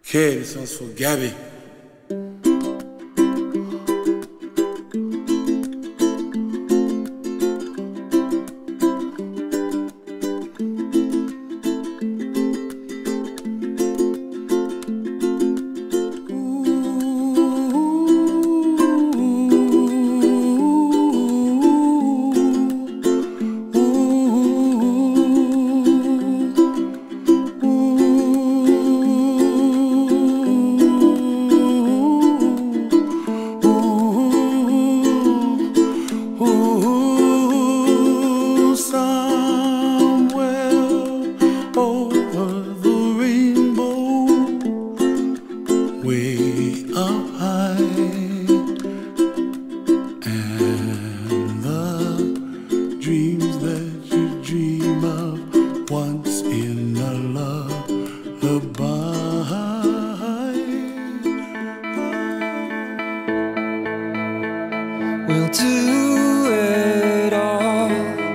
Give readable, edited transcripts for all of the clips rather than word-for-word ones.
Okay, this one's for Gabby. Way up high, and the dreams that you dream of once in a lullaby we'll do it all,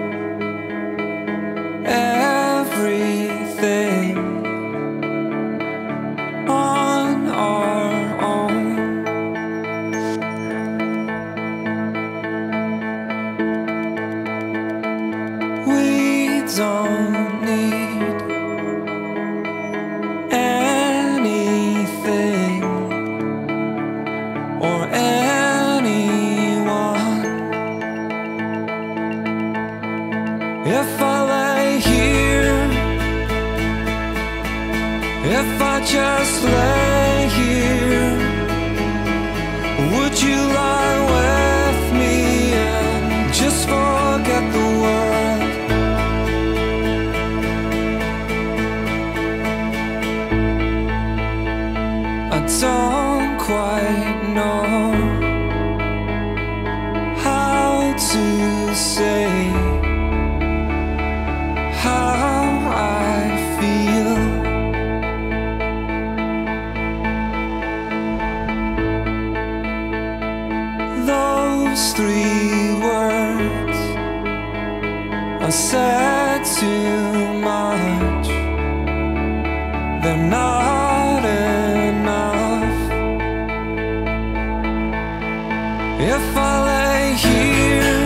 everything on our own. We don't need anything or anyone. If I lay here, if I just lay here, would you lie with me and just forget the world? I don't quite know how to say how I feel. Those three words are said too much. They're not enough. If I lay here,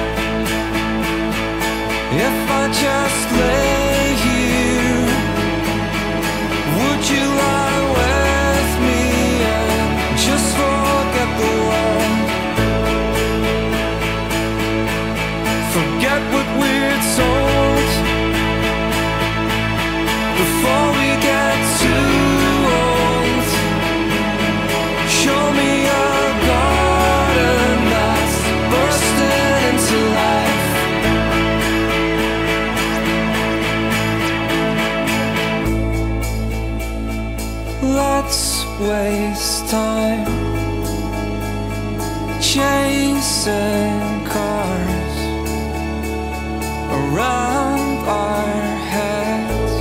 if I just lay here, would you lie with me and just forget the world? Forget what we're told before we get too old. Show me a garden that's bursting into life. Let's waste time chasing cars around our heads.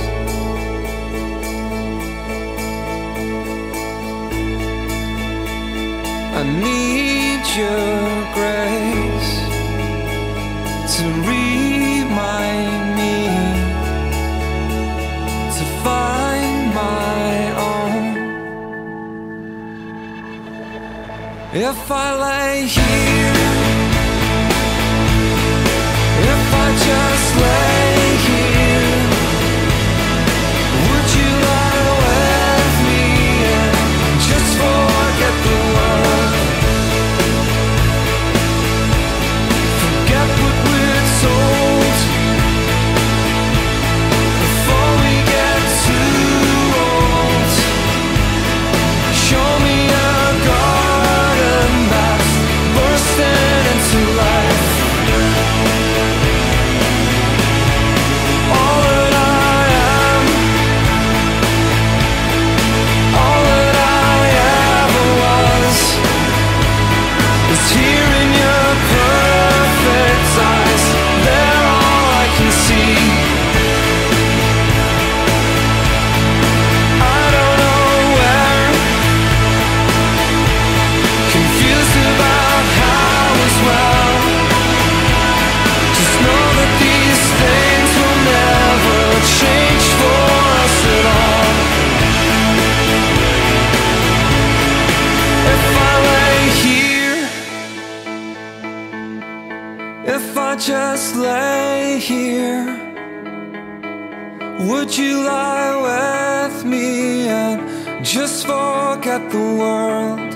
I need your grace to remind me to find my own. If I lay here, if I just lay here, would you lie with me and just forget the world? Forget what we're told before we get too old. Show me a garden that's bursting I just lay here, would you lie with me and just forget the world?